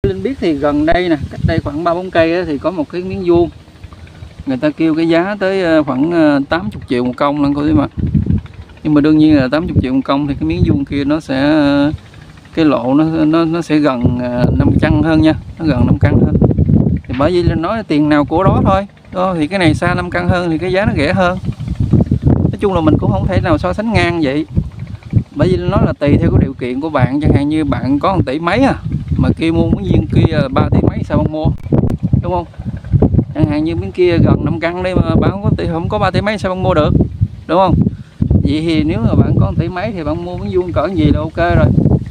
Linh biết thì gần đây nè, cách đây khoảng 3-4 cây thì có một cái miếng vuông, người ta kêu cái giá tới khoảng 80 triệu một công lần cô chú bạn. Nhưng mà đương nhiên là 80 triệu một công thì cái miếng vuông kia nó sẽ cái lộ nó sẽ gần 5 căn hơn nha, nó gần 5 căn hơn. Thì bởi vì Linh nói tiền nào của đó thôi. Đó, thì cái này xa 5 căn hơn thì cái giá nó rẻ hơn. Nói chung là mình cũng không thể nào so sánh ngang vậy. Bởi vì nó là tùy theo cái điều kiện của bạn, chẳng hạn như bạn có 1 tỷ mấy mà kia mua miếng viên kia 3 tỷ mấy sao bạn mua, đúng không? Chẳng hạn như miếng kia gần 5 căn đây mà bạn không có 3 tỷ mấy sao bạn mua được, đúng không? Vậy thì nếu mà bạn có 1 tỷ mấy thì bạn mua miếng vuông cỡ gì là ok rồi,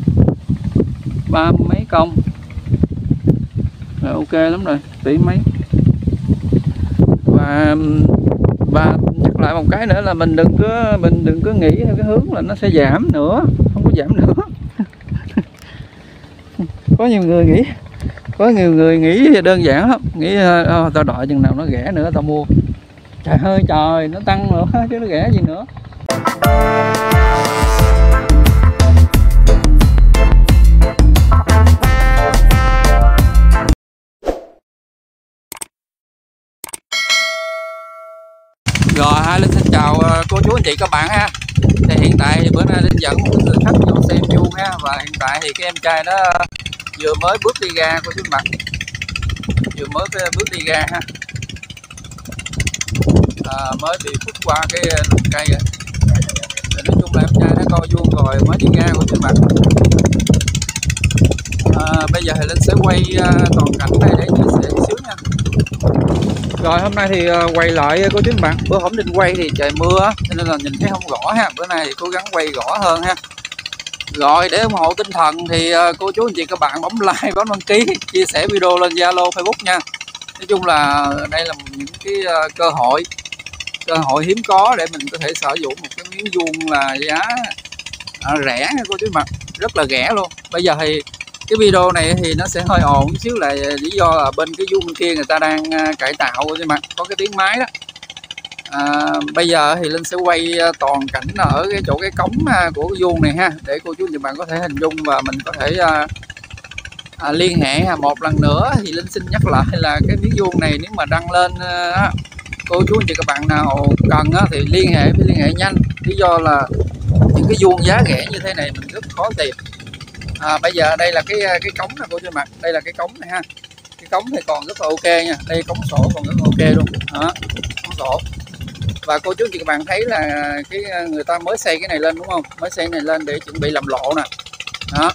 30 mấy công là ok lắm rồi, tỷ mấy. Và nhắc lại một cái nữa là mình đừng có nghĩ theo cái hướng là nó sẽ giảm nữa, không có giảm nữa. Có nhiều người nghĩ đơn giản lắm, nghĩ tao đợi chừng nào nó rẻ nữa tao mua. Trời ơi trời, nó tăng nữa chứ nó rẻ gì nữa. Rồi, Linh xin chào cô chú anh chị các bạn ha. Thì hiện tại thì bữa nay Linh dẫn một người khách vô xem vuông ha. Và hiện tại thì cái em trai đó vừa mới bước đi ra cô chú anh bạn, vừa mới bước đi ra ha, mới bị phút qua cái lùm cây rồi. Thì nói chung là em trai nó coi vuông rồi mới đi ra cô chú anh bạn. Bây giờ thì Linh sẽ quay toàn cảnh đây để chia sẻ một xíu nha. Rồi hôm nay thì quay lại cô chú anh bạn, bữa hổm Linh quay thì trời mưa cho nên là nhìn thấy không rõ ha. Bữa nay thì cố gắng quay rõ hơn ha. Rồi để ủng hộ tinh thần thì cô chú anh chị các bạn bấm like, bấm đăng ký, chia sẻ video lên Zalo, Facebook nha. Nói chung là đây là những cái cơ hội hiếm có để mình có thể sử dụng một cái miếng vuông là giá rẻ nha cô chú anh bạn, rất là rẻ luôn. Bây giờ thì cái video này thì nó sẽ hơi ồn một xíu là lý do là bên cái vuông kia người ta đang cải tạo cô chú anh bạn, có cái tiếng máy đó. Bây giờ thì Linh sẽ quay toàn cảnh ở cái chỗ cái cống của cái vuông này ha, để cô chú anh chị bạn có thể hình dung và mình có thể liên hệ. Một lần nữa thì Linh xin nhắc lại là cái miếng vuông này nếu mà đăng lên cô chú anh chị các bạn nào cần thì liên hệ nhanh. Lý do là những cái vuông giá rẻ như thế này mình rất khó tìm. Bây giờ đây là cái cống này cô chú bạn, đây là cái cống này ha. Cái cống thì còn rất là ok nha, đây cống sổ còn rất là ok luôn đó, cống sổ. Và cô chú anh chị các bạn thấy là cái người ta mới xây cái này lên đúng không, mới xây cái này lên để chuẩn bị làm lộ nè đó,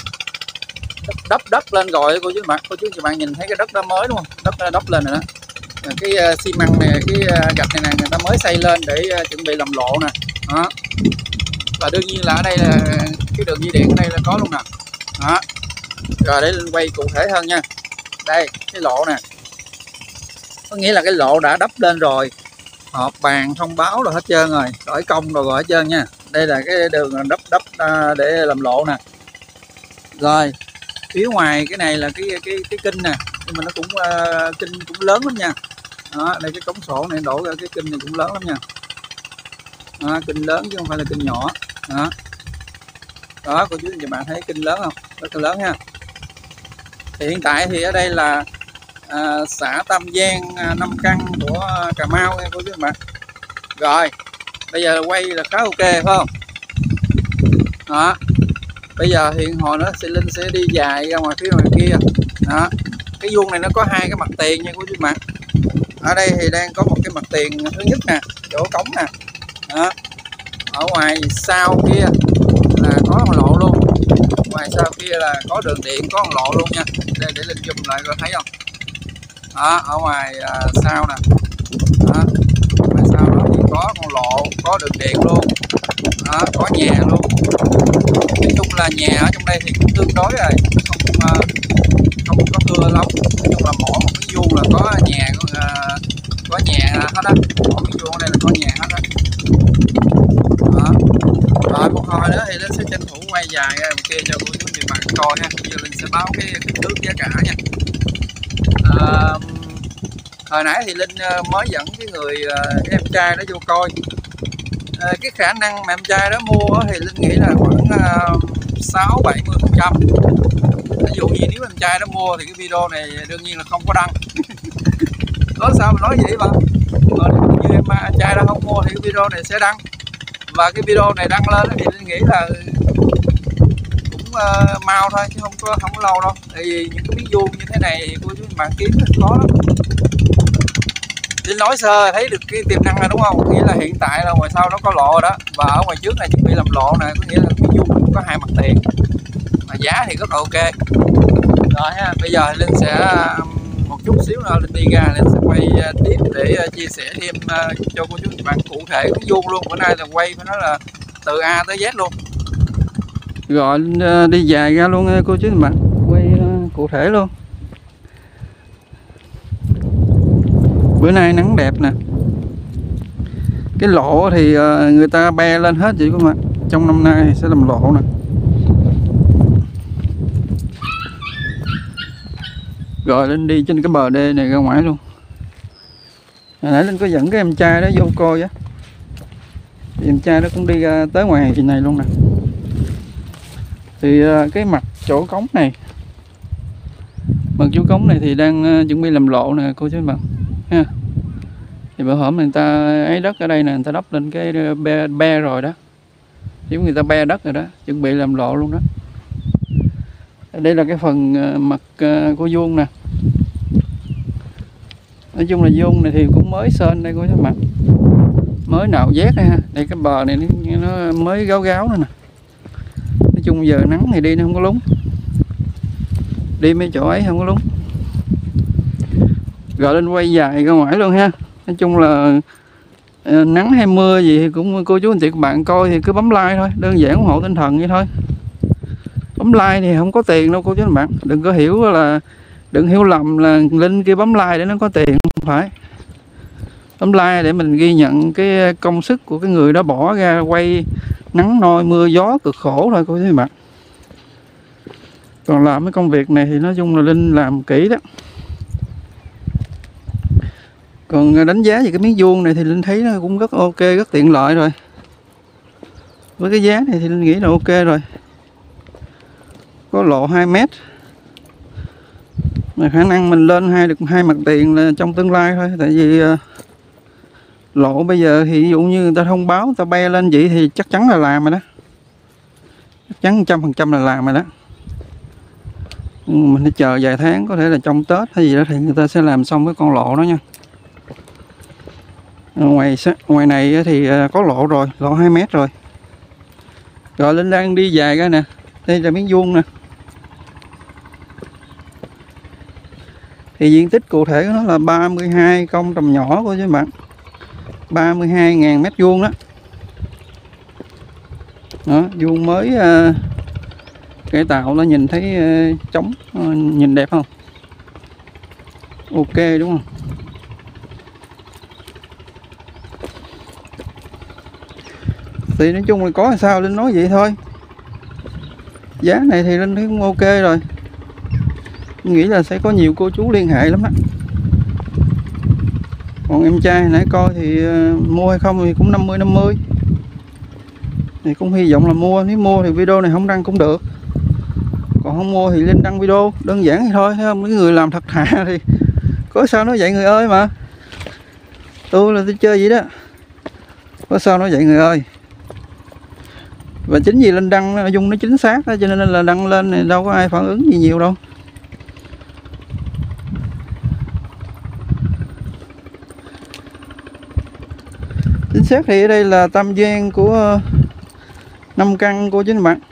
đắp lên rồi cô chú bạn. Cô chú anh chị bạn nhìn thấy cái đất đó mới đúng không, đắp lên rồi đó. Cái xi măng này, cái gạch này nè, người ta mới xây lên để chuẩn bị làm lộ nè đó. Và đương nhiên là ở đây là cái đường dây điện ở đây là có luôn nè đó. Rồi để Linh quay cụ thể hơn nha. Đây cái lộ nè, có nghĩa là cái lộ đã đắp lên rồi, họp bàn thông báo rồi hết trơn rồi, đổi công rồi hết trơn nha. Đây là cái đường đắp để làm lộ nè. Rồi phía ngoài cái này là cái kinh nè, nhưng mà nó cũng kinh cũng lớn lắm nha đó. Đây cái cống sổ này đổ ra cái kinh này cũng lớn lắm nha đó, kinh lớn chứ không phải là kinh nhỏ đó. Đó cô chú anh chị bạn thấy kinh lớn không, rất là lớn ha. Thì hiện tại thì ở đây là xã Tam Giang 5 căn của Cà Mau nha cô chú anh bạn. Rồi bây giờ quay là khá ok phải không đó. Bây giờ hiện hồi nó Linh sẽ đi dài ra ngoài phía ngoài kia đó. Cái vuông này nó có 2 cái mặt tiền nha cô chú anh bạn. Ở đây thì đang có một cái mặt tiền thứ nhất nè, chỗ cống nè đó. Ở ngoài sau kia là có một lộ luôn, ngoài sau kia là có đường điện, có một lộ luôn nha. Đây để Linh zoom lại coi thấy không đó. Ở ngoài sau nè đó, ngoài sau đó thì có con lộ, có đường điện luôn đó, có nhà luôn. Nói chung là nhà ở trong đây thì cũng tương đối rồi, không có thưa lắm. Nói chung là mỗi một cái vuông là có nhà hết á, mỗi cái vuông ở đây là có nhà hết á đó. Rồi một hồi nữa thì Linh sẽ tranh thủ quay dài ra bên kia cho cô chú chị bạn coi ha. Bây giờ Linh sẽ báo cái thước giá cả nha. Hồi nãy thì Linh mới dẫn cái em trai đó vô coi. Cái khả năng mà em trai đó mua thì Linh nghĩ là khoảng 6-70%. dụ như nếu em trai nó mua thì cái video này đương nhiên là không có đăng. Nói sao mà nói vậy mà. Còn như em trai nó không mua thì cái video này sẽ đăng. Và cái video này đăng lên thì tôi nghĩ là cũng mau thôi chứ không có lâu đâu. Tại vì những cái miếng vuông như thế này cô chú bạn kiếm thì khó lắm. Để nói sơ thấy được cái tiềm năng này đúng không? Nghĩa là hiện tại là ngoài sau nó có lộ rồi đó. Và ở ngoài trước này chuẩn bị làm lộ nè, có nghĩa là miếng vuông có hai mặt tiền. Mà giá thì rất là ok. Rồi ha, bây giờ Linh sẽ một chút xíu nữa Linh đi ra, Linh sẽ quay tiếp để chia sẻ thêm cho cô chú bạn cụ thể cái vuông luôn. Bữa nay là quay phải nói là từ A tới Z luôn. Rồi đi dài ra luôn cô chú bạn, quay cụ thể luôn. Bữa nay nắng đẹp nè. Cái lộ thì người ta be lên hết vậy các bạn. Trong năm nay thì sẽ làm lộ nè. Rồi Linh đi trên cái bờ đê này ra ngoài luôn. Hồi nãy Linh có dẫn cái em trai đó vô coi á. Thì em trai nó cũng đi ra tới ngoài này luôn nè. Thì cái mặt chỗ cống này, mặt chỗ cống này thì đang chuẩn bị làm lộ nè cô chú anh bạn ha. Thì bữa hổm người ta ấy đất ở đây nè, người ta đắp lên cái be rồi đó. Giống người ta be đất rồi đó, chuẩn bị làm lộ luôn đó. Đây là cái phần mặt của vuông nè. Nói chung là vuông này thì cũng mới sơn đây cô chú bạn, mới nạo vét ha. Đây cái bờ này nó mới gáo gáo nữa nè. Nói chung giờ nắng thì đi nó không có lúng, đi mấy chỗ ấy không có lúng. Rồi lên quay dài ra ngoài luôn ha. Nói chung là nắng hay mưa gì thì cũng cô chú anh chị các bạn coi thì cứ bấm like thôi, đơn giản ủng hộ tinh thần vậy thôi. Bấm like thì không có tiền đâu cô chú anh bạn, đừng có hiểu là đừng hiểu lầm là Linh kia bấm like để nó có tiền, không phải. Bấm like để mình ghi nhận cái công sức của cái người đó bỏ ra quay nắng nôi mưa gió cực khổ thôi cô chú anh bạn. Còn làm cái công việc này thì nói chung là Linh làm kỹ đó. Còn đánh giá về cái miếng vuông này thì Linh thấy nó cũng rất ok, rất tiện lợi rồi. Với cái giá này thì Linh nghĩ là ok rồi. Có lộ 2 mét. Mà khả năng mình lên được hai mặt tiền là trong tương lai thôi. Tại vì lộ bây giờ thì ví dụ như người ta thông báo, người ta bay lên vậy thì chắc chắn là làm rồi đó. Chắc chắn 100% là làm rồi đó. Mình phải chờ vài tháng, có thể là trong Tết hay gì đó thì người ta sẽ làm xong cái con lộ đó nha. Ngoài này thì có lộ rồi, lộ 2 mét rồi. Rồi Linh đang đi dài ra nè. Đây là miếng vuông nè. Thì diện tích cụ thể của nó là 32 công trồng nhỏ của các bạn. 32.000 mét vuông đó. Đó, vuông mới cải tạo nó nhìn thấy trống, nhìn đẹp không? Ok đúng không? Thì nói chung là có sao Linh nói vậy thôi. Giá này thì Linh thấy cũng ok rồi. Nghĩ là sẽ có nhiều cô chú liên hệ lắm á. Còn em trai nãy coi thì mua hay không thì cũng 50-50. Thì cũng hy vọng là mua. Nếu mua thì video này không đăng cũng được. Còn không mua thì Linh đăng video. Đơn giản thì thôi, thấy không? Mấy người làm thật thà thì có sao nói vậy người ơi mà. Tôi là tôi chơi vậy đó. Có sao nói vậy người ơi. Và chính vì Linh đăng nội dung nó chính xác đó, cho nên là đăng lên này đâu có ai phản ứng gì nhiều đâu. Chính xác thì ở đây là tam gian của 5 căn cô chú anh bạn.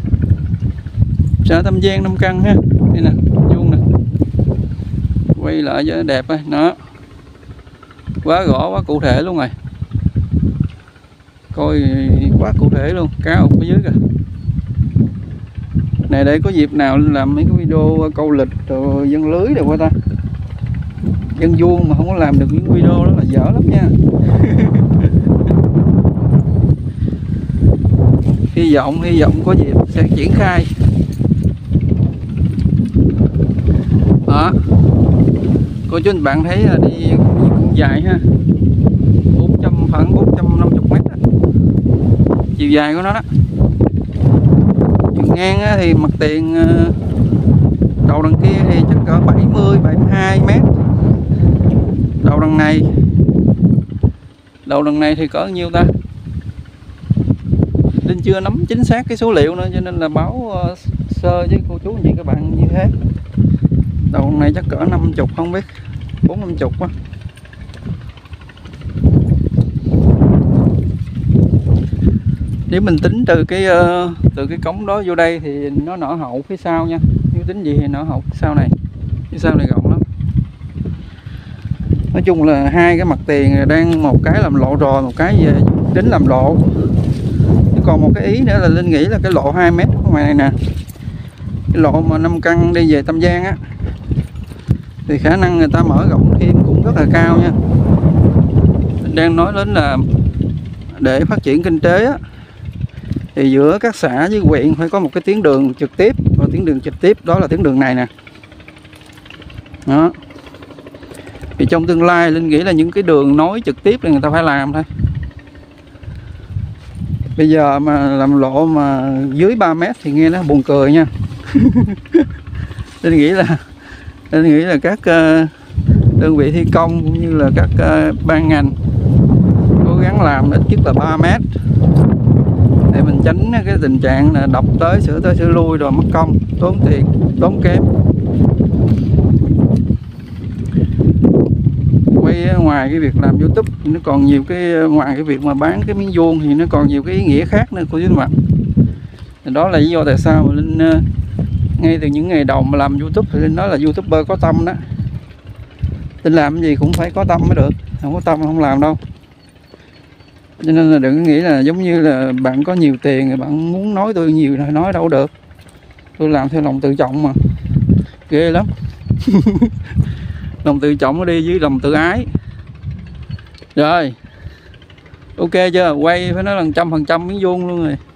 Xã Tam Giang 5 căn ha. Đây nè, vuông nè. Quay lại cho đẹp á, nó. Quá rõ, quá cụ thể luôn rồi. Coi quá cụ thể luôn, cá ục ở dưới kìa. Này để có dịp nào làm mấy cái video câu lịch rồi dân lưới được qua ta. Dân vuông mà không có làm được những video đó là dở lắm nha. Hy vọng có dịp sẽ triển khai. Đó. Cô chú anh bạn thấy là đi cũng dài ha. Khoảng 450 mét đó. Chiều dài của nó đó. Chiều ngang thì mặt tiền đầu đằng kia thì chắc cỡ 70 72 mét. Đầu đằng này thì cỡ nhiêu ta? Linh chưa nắm chính xác cái số liệu nữa cho nên là báo sơ với cô chú anh chị các bạn như thế. Đầu này chắc cỡ 50 không biết, 40-50 á. Nếu mình tính từ cái cống đó vô đây thì nó nở hậu phía sau nha. Nếu tính gì thì nở hậu phía sau này. Phía sau này rộng lắm. Nói chung là hai cái mặt tiền đang một cái làm lộ rồi, một cái về tính làm lộ. Còn một cái ý nữa là Linh nghĩ là cái lộ 2 mét ở ngoài này nè, cái lộ mà 5 căn đi về Tam Giang á, thì khả năng người ta mở rộng thêm cũng rất là cao nha. Mình đang nói đến là để phát triển kinh tế á, thì giữa các xã với huyện phải có một cái tuyến đường trực tiếp, và tuyến đường trực tiếp đó là tuyến đường này nè. Đó. Thì trong tương lai Linh nghĩ là những cái đường nối trực tiếp thì người ta phải làm thôi. Bây giờ mà làm lộ mà dưới 3 mét thì nghe nó buồn cười nha. Linh nghĩ là các đơn vị thi công cũng như là các ban ngành cố gắng làm ít nhất là 3 mét để mình tránh cái tình trạng là đập tới sửa lui rồi mất công, tốn tiền, tốn kém. Quay ngoài cái việc làm YouTube thì nó còn nhiều cái, ngoài cái việc mà bán cái miếng vuông thì nó còn nhiều cái ý nghĩa khác nữa cô chú anh bạn. Đó là lý do tại sao mà Linh ngay từ những ngày đầu mà làm YouTube thì Linh nói là YouTuber có tâm đó. Linh làm cái gì cũng phải có tâm mới được, không có tâm không làm đâu. Cho nên là đừng nghĩ là giống như là bạn có nhiều tiền rồi bạn muốn nói tôi nhiều thì nói đâu được. Tôi làm theo lòng tự trọng mà, ghê lắm. Lòng tự trọng nó đi với lòng tự ái. Rồi, ok chưa? Quay phải nói là 100% miếng vuông luôn rồi.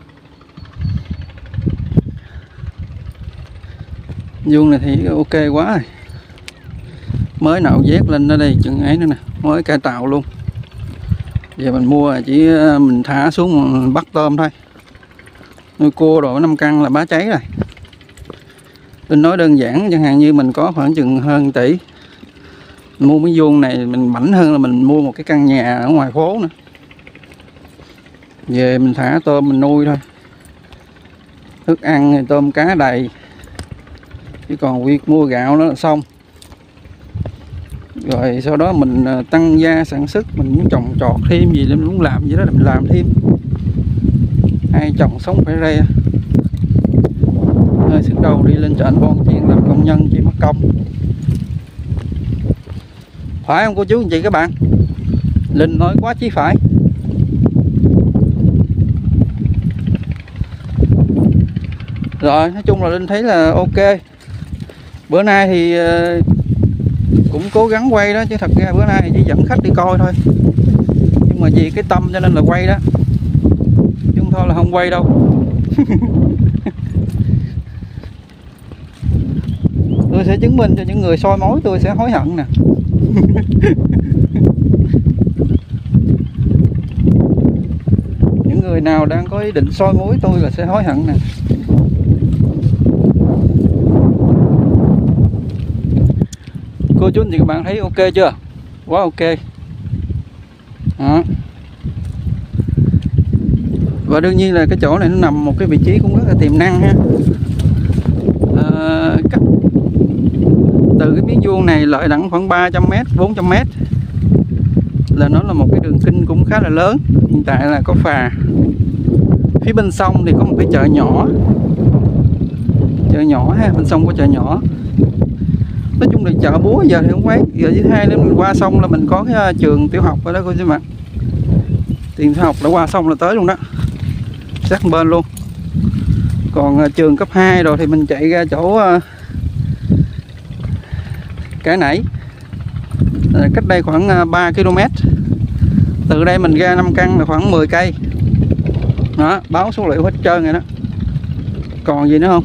Vuông này thì ok quá rồi. Mới nạo vét lên ở đây chừng ấy nữa nè, mới cải tạo luôn. Giờ mình mua chỉ mình thả xuống mình bắt tôm thôi. Nuôi cua rồi 5 căn là bá cháy rồi. Tôi nói đơn giản, chẳng hạn như mình có khoảng chừng hơn tỷ, mình mua miếng vuông này mình mảnh hơn là mình mua một cái căn nhà ở ngoài phố nữa. Về mình thả tôm mình nuôi thôi, thức ăn thì tôm cá đầy, chứ còn việc mua gạo đó là xong. Rồi sau đó mình tăng gia sản xuất, mình muốn trồng trọt thêm gì, mình muốn làm gì đó là mình làm thêm. Ai trồng sống phải re, hơi sức đầu đi lên trển bon chiên làm công nhân chỉ mất công. Phải không cô chú anh chị các bạn? Linh nói quá chí phải. Rồi nói chung là Linh thấy là ok. Bữa nay thì cũng cố gắng quay đó, chứ thật ra bữa nay chỉ dẫn khách đi coi thôi. Nhưng mà vì cái tâm cho nên là quay đó, chứ không thôi là không quay đâu. Tôi sẽ chứng minh cho những người soi mói tôi sẽ hối hận nè. Những người nào đang có ý định soi mói tôi là sẽ hối hận nè. Cô chú anh chị các bạn thấy ok chưa? Quá ok. Đó. Và đương nhiên là cái chỗ này nó nằm một cái vị trí cũng rất là tiềm năng ha. Cách từ cái miếng vuông này lại đẳng khoảng 300m, 400m là nó là một cái đường kinh cũng khá là lớn. Hiện tại là có phà. Phía bên sông thì có một cái chợ nhỏ. Chợ nhỏ ha, bên sông có chợ nhỏ. Nói chung là chợ búa giờ thì không mấy. Giờ thứ hai nữa mình qua sông là mình có cái trường tiểu học ở đó cô chú bạn. Trường tiểu học đã qua sông là tới luôn đó, sát bên luôn. Còn trường cấp 2 rồi thì mình chạy ra chỗ Cái Nảy, cách đây khoảng 3 km. Từ đây mình ra 5 căn là khoảng 10 cây. Đó, báo số liệu hết trơn rồi đó. Còn gì nữa không?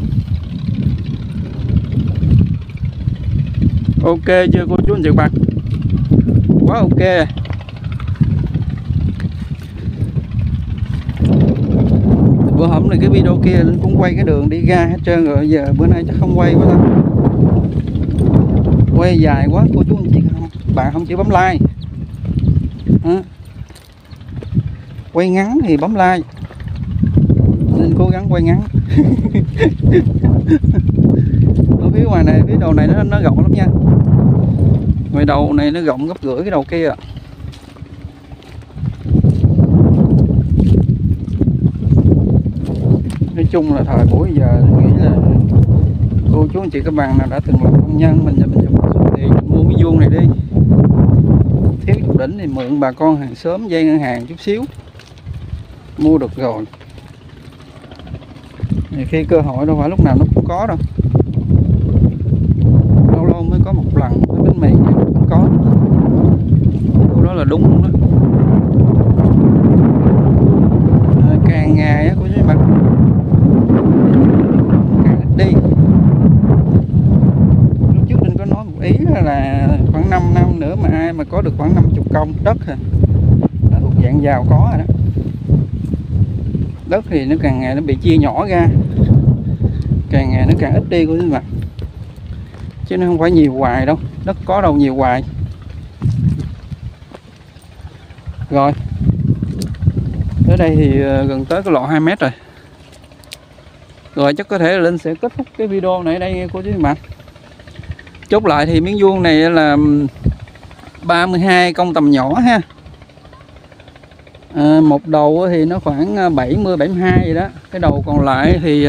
Ok chưa cô chú anh chị bạn? Quá ok. Bữa hổm này cái video kia cũng quay cái đường đi ra hết trơn rồi, giờ bữa nay chắc không quay quá đâu. Quay dài quá cô chú anh chị không, bạn không chịu bấm like. Quay ngắn thì bấm like, nên cố gắng quay ngắn. Ở phía ngoài này, phía đầu này nó rộng lắm nha. Ngoài đầu này nó rộng gấp rưỡi cái đầu kia à. Nói chung là thời buổi giờ tôi nghĩ là cô chú anh chị các bạn nào đã từng làm công nhân mình dùng số tiền mình mua cái vuông này đi, thiếu chút đỉnh thì mượn bà con hàng xóm dây ngân hàng chút xíu mua được rồi. Thì khi cơ hội đâu phải lúc nào nó cũng có đâu, lâu lâu mới có một lần cái bánh mì nó cũng có, đó là đúng luôn đó. Càng ngày á cô chú bạn càng ít đi. Lúc trước mình có nói một ý là khoảng 5 năm nữa mà ai mà có được khoảng 50 công đất là thuộc dạng giàu có rồi đó. Đất thì nó càng ngày nó bị chia nhỏ ra, càng ngày nó càng ít đi của các bạn, chứ nó không phải nhiều hoài đâu, đất có đâu nhiều hoài. Rồi tới đây thì gần tới cái lộ 2 mét rồi. Rồi chắc có thể là Linh sẽ kết thúc cái video này ở đây cô chú các bạn. Chốt lại thì miếng vuông này là 32 công tầm nhỏ ha. Một đầu thì nó khoảng 70-72 vậy đó. Cái đầu còn lại thì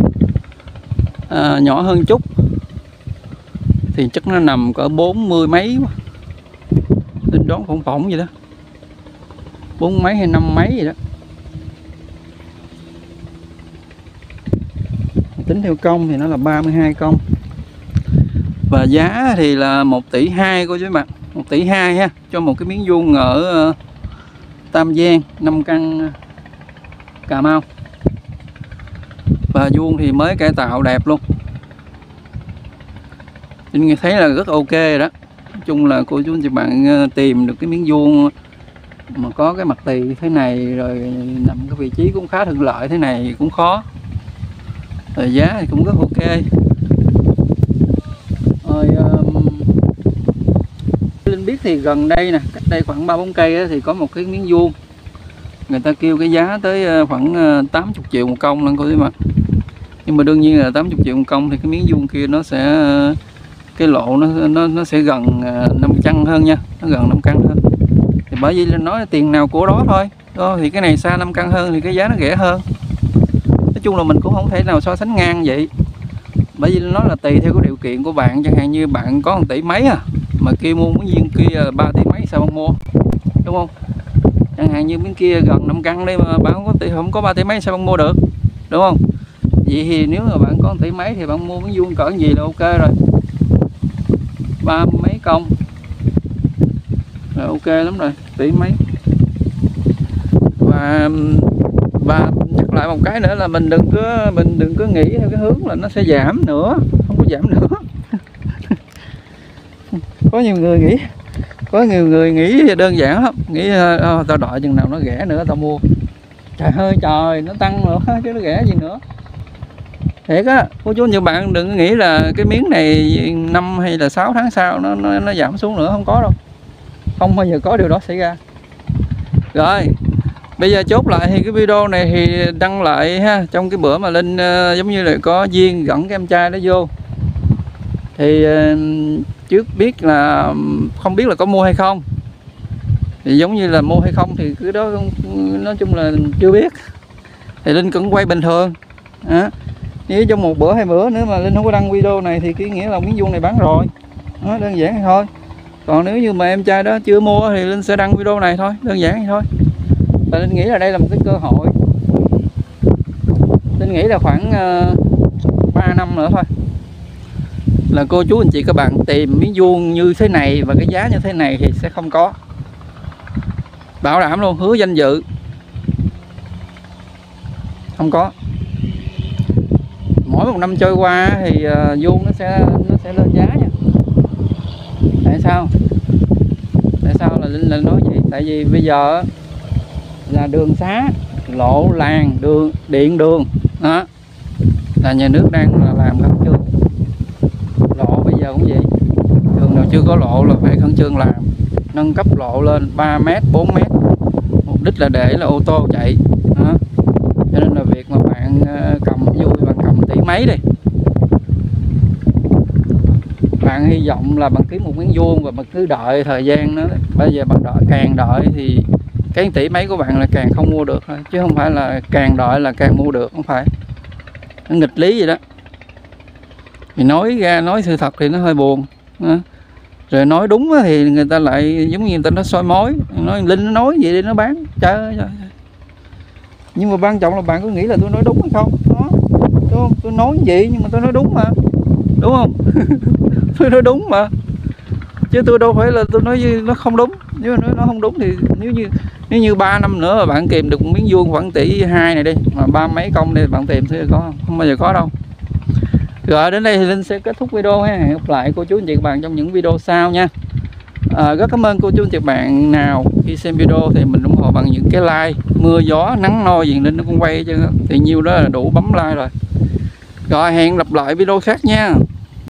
nhỏ hơn chút, thì chắc nó nằm cỡ 40 mấy quá. Tính đoán phỏng phỏng vậy đó, 4 mấy hay 5 mấy vậy đó. Tính theo công thì nó là 32 công. Và giá thì là 1,2 tỷ cô chú bạn, 1,2 tỷ ha, cho một cái miếng vuông ở Tam Giang 5 căn Cà Mau. Và vuông thì mới cải tạo đẹp luôn. Mình thấy là rất ok rồi đó. Nói chung là cô chú anh chị bạn tìm được cái miếng vuông mà có cái mặt tì thế này, rồi nằm cái vị trí cũng khá thuận lợi thế này cũng khó. Rồi giá thì cũng rất ok. Rồi Linh biết thì gần đây nè, cách đây khoảng 3-4 cây thì có một cái miếng vuông người ta kêu cái giá tới khoảng 80 triệu một công lần cô chú mà. Nhưng mà đương nhiên là 80 triệu một công thì cái miếng vuông kia nó sẽ cái lộ nó sẽ gần 5 căn hơn nha, nó gần 5 căn hơn. Thì bởi vì Linh nói là tiền nào của đó thôi. Đó, thì cái này xa 5 căn hơn thì cái giá nó rẻ hơn. Nói chung là mình cũng không thể nào so sánh ngang vậy. Bởi vì nó là tùy theo cái điều kiện của bạn, chẳng hạn như bạn có 1 tỷ mấy mà kia mua miếng viên kia 3 tỷ mấy sao không mua, đúng không? Chẳng hạn như miếng kia gần 5 căn đi mà bạn không có 3 tỷ mấy sao không mua được, đúng không? Vậy thì nếu mà bạn có 1 tỷ mấy thì bạn mua miếng vuông cỡ gì là ok rồi, 30 mấy công là ok lắm rồi, tỷ mấy. Và nhắc lại một cái nữa là mình đừng có nghĩ theo cái hướng là nó sẽ giảm nữa, không có giảm nữa. Có nhiều người nghĩ đơn giản lắm, nghĩ tao đợi chừng nào nó rẻ nữa tao mua. Trời ơi trời, nó tăng nữa chứ nó rẻ gì nữa. Thiệt á, cô chú nhiều bạn đừng có nghĩ là cái miếng này 5 hay là 6 tháng sau nó giảm xuống nữa, không có đâu. Không bao giờ có điều đó xảy ra. Rồi, bây giờ chốt lại thì cái video này thì đăng lại ha, trong cái bữa mà Linh giống như là có duyên dẫn cái em trai đó vô. Thì trước biết là không biết là có mua hay không. Thì giống như là mua hay không thì cứ đó nói chung là chưa biết. Thì Linh cũng quay bình thường. Đó. Nếu trong 1 bữa 2 bữa nữa mà Linh không có đăng video này thì cái nghĩa là miếng vuông này bán rồi. Đó, đơn giản vậy thôi. Còn nếu như mà em trai đó chưa mua thì Linh sẽ đăng video này thôi, đơn giản vậy thôi. Và Linh nghĩ là đây là một cái cơ hội. Linh nghĩ là khoảng 3 năm nữa thôi là cô chú anh chị các bạn tìm miếng vuông như thế này và cái giá như thế này thì sẽ không có. Bảo đảm luôn, hứa danh dự. Không có. Mỗi 1 năm trôi qua thì vuông nó sẽ lên giá nha. Tại sao? Tại sao là Linh nói vậy? Tại vì bây giờ là đường xá, lộ làng, đường, điện đường đó là nhà nước đang làm khẩn trương. chưa có lộ là phải khẩn trương làm, nâng cấp lộ lên 3 m 4 m, mục đích là để là ô tô chạy đó. Cho nên là việc mà bạn cầm vui, bạn cầm tỷ mấy đi, bạn hy vọng là bạn kiếm một miếng vuông và bạn cứ đợi thời gian đó. Bây giờ bạn đợi, càng đợi thì cái tỷ mấy của bạn là càng không mua được thôi, chứ không phải là càng đợi là càng mua được, không phải, nó nghịch lý vậy đó. Thì nói ra nói sự thật thì nó hơi buồn, rồi nói đúng thì người ta lại giống như người ta nó soi mói, nói Linh nó nói vậy đi nó bán, trời ơi. Nhưng mà quan trọng là bạn có nghĩ là tôi nói đúng hay không đó, đúng không? Tôi nói gì nhưng mà tôi nói đúng mà, đúng không? Tôi nói đúng mà, chứ tôi đâu phải là tôi nói nó không đúng. Nếu mà nó không đúng thì nếu như 3 năm nữa mà bạn tìm được một miếng vuông khoảng 1,2 tỷ này đi, mà 30 mấy công đi bạn tìm thì có không bao giờ có đâu. Rồi đến đây thì Linh sẽ kết thúc video ha. Hẹn gặp lại cô chú anh chị các bạn trong những video sau nha. Rất cảm ơn cô chú anh chị bạn nào khi xem video thì mình ủng hộ bằng những cái like, mưa gió nắng nôi gì Linh nó cũng quay chứ, thì nhiêu đó là đủ bấm like rồi. Rồi hẹn gặp lại video khác nha.